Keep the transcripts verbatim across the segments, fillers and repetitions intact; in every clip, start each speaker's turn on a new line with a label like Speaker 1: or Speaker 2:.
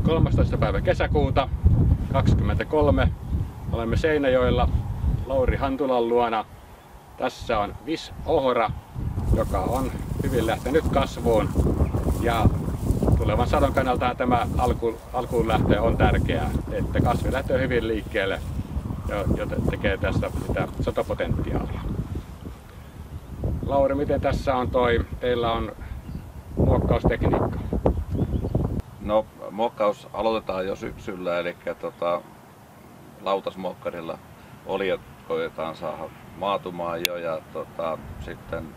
Speaker 1: kolmastoista päivä kesäkuuta kaksikymmentäkolme. Olemme Seinäjoella Lauri Hantulan luona. Tässä on Vis-ohra, joka on hyvin lähtenyt kasvuun. Ja tulevan sadon kannalta tämä alku, alkuun lähtö on tärkeää, että kasvi lähtee hyvin liikkeelle, joten tekee tästä sitä satopotentiaalia. Lauri, miten tässä on toi, teillä on muokkaustekniikka?
Speaker 2: No, muokkaus aloitetaan jo syksyllä, eli tota, lautasmuokkarilla oliot koetaan saada maatumaan jo ja tota, sitten,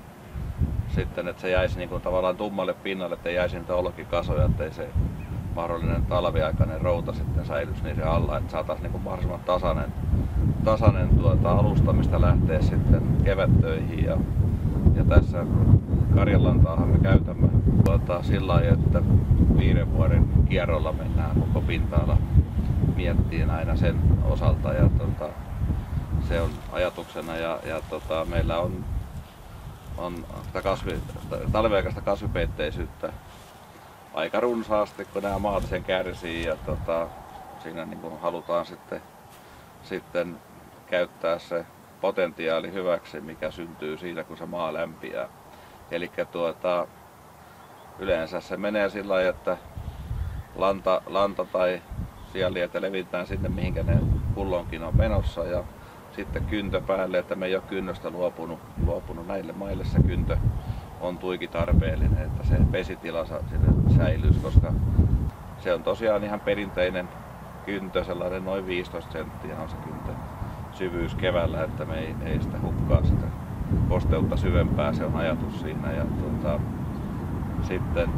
Speaker 2: sitten että se jäisi niin kuin tavallaan tummalle pinnalle, ettei jäisi niitä olkikasoja, ettei se mahdollinen talviaikainen routa sitten säilyisi niiden alla, että saataisiin niin kuin mahdollisimman tasainen, tasainen tuota, alusta, mistä lähtee sitten kevättöihin. Ja, ja tässä karjanlantaahan me käytämme tuota, sillä lailla, että viiden vuoden kierrolla mennään koko pinta-ala miettiin aina sen osalta ja tota, se on ajatuksena ja, ja tota, meillä on, on kasvi, talviaikaista kasvipeitteisyyttä aika runsaasti, kun nämä maat sen kärsii ja tota, siinä niin kuin halutaan sitten, sitten käyttää se potentiaali hyväksi, mikä syntyy siitä, kun se maa lämpiää. Eli tuota, yleensä se menee sillä lailla, että lanta, lanta tai sianliete levitään sinne, mihinkä ne kulloinkin on menossa ja sitten kyntö päälle, että me ei ole kynnöstä luopunut, luopunut näille maille. Se kyntö on tuiki tarpeellinen, että se vesitila säilyisi, koska se on tosiaan ihan perinteinen kyntö, sellainen noin viisitoista senttiä on se kyntö syvyys keväällä, että me ei, ei sitä hukkaa sitä kosteutta syvempää, se on ajatus siinä. Ja tuota, sitten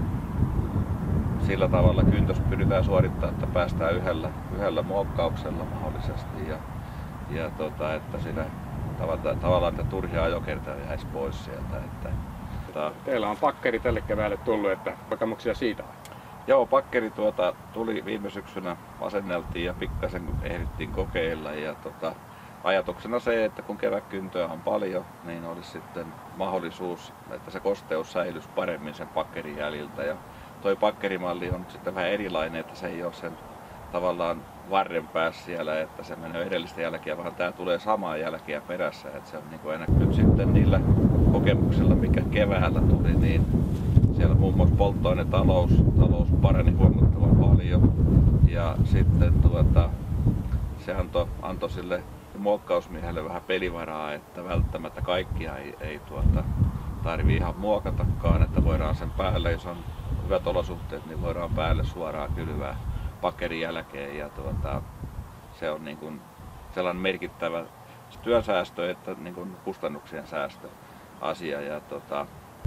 Speaker 2: sillä tavalla kyntös pyritään suorittamaan, että päästään yhdellä, yhdellä muokkauksella mahdollisesti ja, ja tota, että siinä tavallaan että turhia ajokertoja jäisi pois sieltä. Että,
Speaker 1: että... Teillä on pakkeri tälle keväälle tullut, että kokemuksia siitä on?
Speaker 2: Joo, pakkeri tuota, tuli viime syksynä, asenneltiin ja pikkasen ehdittiin kokeilla ja tota, ajatuksena se, että kun kevätkyntöä on paljon, niin olisi sitten mahdollisuus, että se kosteus säilyisi paremmin sen pakkerin jäljiltä. Ja toi pakkerimalli on sitten vähän erilainen, että se ei ole sen tavallaan varren päässä siellä, että se menee edellistä jälkeä, vaan tämä tulee samaa jälkeä perässä. Että se on niin kuin enää nyt sitten niillä kokemuksilla, mikä keväällä tuli, niin siellä muun muassa polttoainetalous talous parani huomattavan paljon. Ja sitten tuota, se antoi, antoi sille muokkausmiehelle vähän pelivaraa, että välttämättä kaikkia ei, ei tuota, tarvii ihan muokatakaan, että voidaan sen päälle, jos on hyvät olosuhteet, niin voidaan päälle suoraan kylvää pakkerin jälkeen ja tuota, se on niin kuin sellainen merkittävä työnsäästö että niin kuin kustannuksien säästö asia. Ja tuota...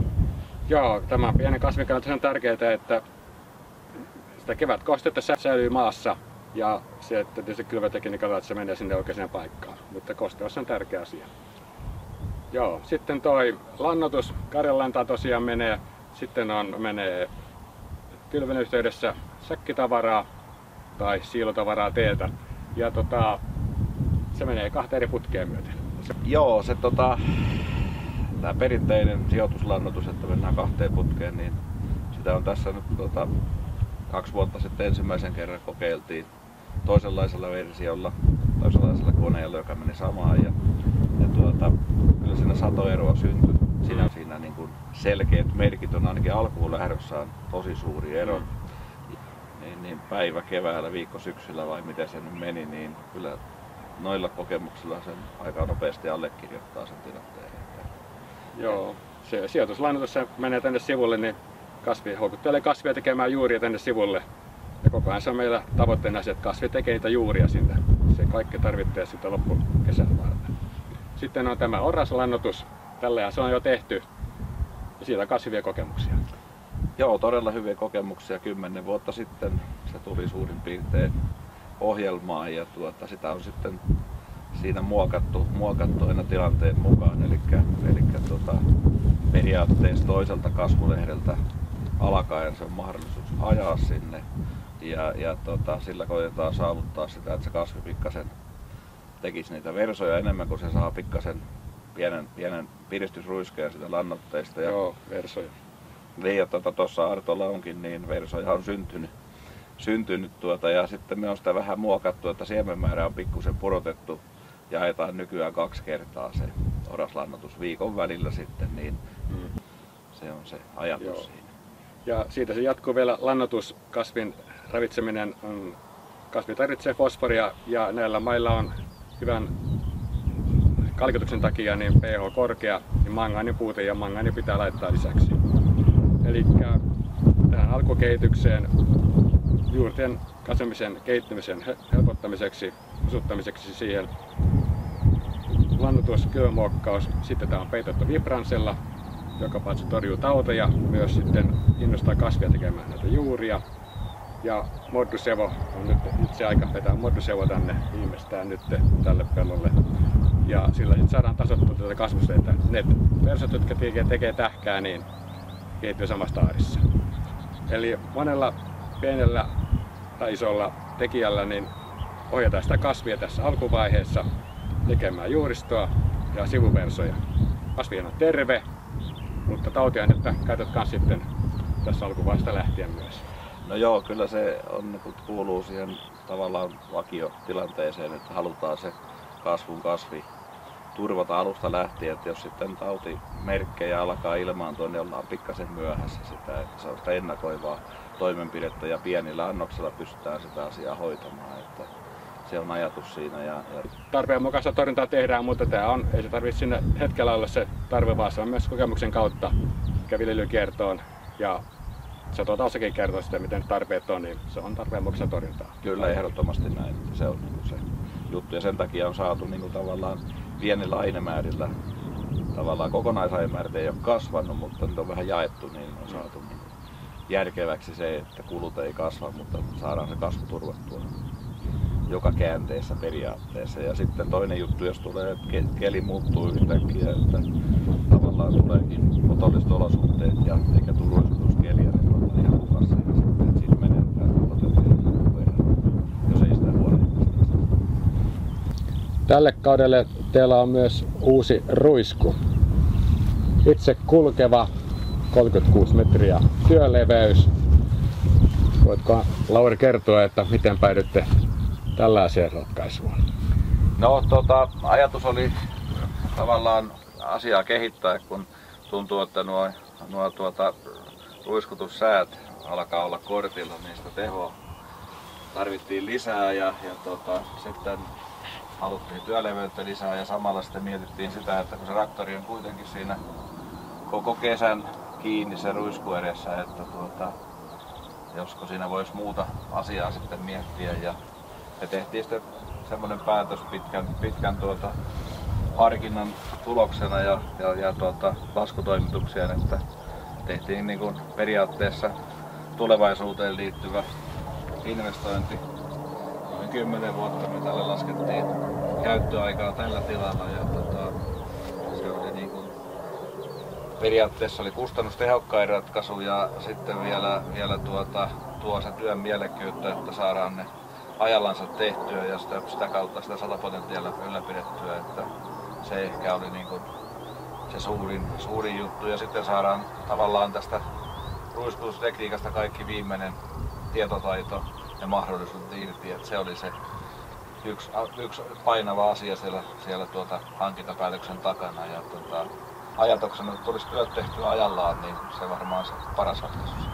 Speaker 1: Joo, tämä pienen kasvin kannalta on tärkeää, että sitä kevätkostetta säilyy maassa ja se, että tietysti kylvötekniikalla, että se menee sinne oikeaan paikkaan, mutta kosteus on tärkeä asia. Joo, sitten toi lannoitus, karjanlanta tosiaan menee, sitten on, menee kylvön yhteydessä säkkitavaraa tai siilotavaraa teiltä ja tota, se menee kahteen eri putkeen myöten. Se...
Speaker 2: Joo, se tota, tämä perinteinen sijoituslannoitus, että mennään kahteen putkeen, niin sitä on tässä nyt tota, kaksi vuotta sitten ensimmäisen kerran kokeiltiin toisenlaisella versiolla, toisenlaisella koneella, joka meni samaan ja, ja tuota, kyllä siinä satoeroa syntyi. Siinä, siinä niin kuin selkeät merkit on ainakin alkuun lähdössä on tosi suuri ero. Mm. Niin, niin päivä keväällä, viikko syksyllä vai miten se nyt meni, niin kyllä noilla kokemuksilla sen aika nopeasti allekirjoittaa sen tilanteen.
Speaker 1: Joo, se sijoituslannoitus se menee tänne sivulle, niin kasvi houkuttelee kasvia tekemään juuria tänne sivulle. Ja koko ajan se on meillä tavoitteena se, että kasvi tekee niitä juuria sinne. Se kaikki tarvitsee sitten loppukesän varten. Sitten on tämä oraslannoitus. Tällä se on jo tehty ja siitä on myös hyviä kokemuksia.
Speaker 2: Joo, todella hyviä kokemuksia. Kymmenen vuotta sitten se tuli suurin piirtein ohjelmaan ja tuota, sitä on sitten siinä muokattu, muokattu aina tilanteen mukaan. Eli, eli tuota, periaatteessa toiselta kasvulehdeltä alkaen se on mahdollisuus ajaa sinne ja, ja tota, sillä koitetaan saavuttaa sitä, että se kasvi pikkasen tekisi niitä versoja enemmän kuin se saa pikkasen pienen, pienen piristysruiskeen sitä lannoitteista. Ja
Speaker 1: joo, versoja.
Speaker 2: Niin, ja tuossa tuota, Artolla onkin, niin versoja on syntynyt, syntynyt tuota, ja sitten me on sitä vähän muokattu, että siemenmäärä on pikkusen pudotettu ja ajetaan nykyään kaksi kertaa se oraslannoitus viikon välillä sitten, niin mm. se on se ajatus Joo. siinä.
Speaker 1: Ja siitä se jatkuu vielä lannoitus, kasvin ravitseminen, on, kasvi tarvitsee fosforia ja näillä mailla on hyvän kalkitutuksen takia niin pH korkea, niin mangaanin puute ja mangaani pitää laittaa lisäksi. Eli tähän alkukehitykseen juurten kasvamisen kehittymisen helpottamiseksi, osuuttamiseksi siihen lannoitus, kylmämuokkaus, sitten tämä on peitetty vibransella, joka paitsi torjuu tauteja, myös sitten innostaa kasvia tekemään näitä juuria. Ja Moddusevo on nyt itse aika vetää Moddusevo tänne viimeistään nyt tälle pellolle. Ja sillä sitten saadaan tasoittua tätä kasvusta, että ne persot, jotka tekee, tekee tähkää, niin kehittyy samassa tahdissa. Eli monella pienellä tai isolla tekijällä niin ohjataan sitä kasvia tässä alkuvaiheessa tekemään juuristoa ja sivuversoja. Kasvi on terve, mutta tautiainetta käytät myös sitten tässä alkuvaiheesta lähtien myös.
Speaker 2: No joo, kyllä se on, kuuluu siihen tavallaan vakiotilanteeseen, että halutaan se kasvun kasvi turvata alusta lähtien, että jos sitten tautimerkkejä alkaa ilmaantua, niin ollaan pikkasen myöhässä sitä, että se on sitä ennakoivaa toimenpidettä ja pienillä annoksella pystytään sitä asiaa hoitamaan, että se on ajatus siinä. Ja, ja...
Speaker 1: Tarpeen mukaista torjuntaa tehdään, mutta tämä on, ei se tarvitse sinne hetkellä olla se tarve, vaan se on myös kokemuksen kautta, mikä viljelykiertoon ja satotaustakin kertoo sitä, miten tarpeet on, niin se on tarpeen mukaista torjuntaa.
Speaker 2: Kyllä, ehdottomasti näin, se on niin se juttu ja sen takia on saatu niin kuin tavallaan pienillä ainemäärillä, tavallaan kokonaisainemäärät ei ole kasvanut, mutta nyt on vähän jaettu, niin on saatu niin järkeväksi se, että kulut ei kasva, mutta saadaan se kasvu turvattua joka käänteessä periaatteessa. Ja sitten toinen juttu, jos tulee, että keli muuttuu yhtäkkiä, että tavallaan tuleekin otolliset olosuhteet ja eikä tule ruiskutuskeliä, niin ollaan ihan hukassa ja sitten siitä menetään potentiaalinen verran, jos ei sitä huolehtia.
Speaker 1: Tälle kaudelle teillä on myös uusi ruisku. Itse kulkeva kolmekymmentäkuusi metriä työleveys. Voitko Lauri kertoa, että miten päädytte tällaiseen ratkaisuun?
Speaker 2: No tota, ajatus oli tavallaan asiaa kehittää, kun tuntuu, että nuo, nuo tuota, ruiskutussäät alkaa olla kortilla, niistä tehoa tarvittiin lisää ja, ja tota, sitten haluttiin työleveyttä lisää ja samalla sitten mietittiin sitä, että kun se traktori on kuitenkin siinä koko kesän kiinni se ruisku edessä, että tuota, josko siinä voisi muuta asiaa sitten miettiä ja me tehtiin sitten semmoinen päätös pitkän, pitkän tuota, harkinnan tuloksena ja, ja, ja tuota, laskutoimituksien, että tehtiin niin kuin periaatteessa tulevaisuuteen liittyvä investointi. Noin kymmenen vuotta me tälle laskettiin käyttöaikaa tällä tilalla ja tota, se oli niin kuin, periaatteessa oli kustannustehokkain ratkaisu ja sitten vielä, vielä tuota, tuo se työn mielekkyyttä, että saadaan ne ajallansa tehtyä ja sitä, sitä kautta sitä satapotentiaalia ylläpidettyä, että se ehkä oli niin kuin se suurin, suurin juttu ja sitten saadaan tavallaan tästä ruiskutustekniikasta kaikki viimeinen tietotaito ja mahdollisuudet irti, että se oli se yksi, yksi painava asia siellä, siellä tuota hankintapäätöksen takana ja tuota, ajatuksena, että tulisi työt tehtyä ajallaan, niin se varmaan se paras ratkaisu.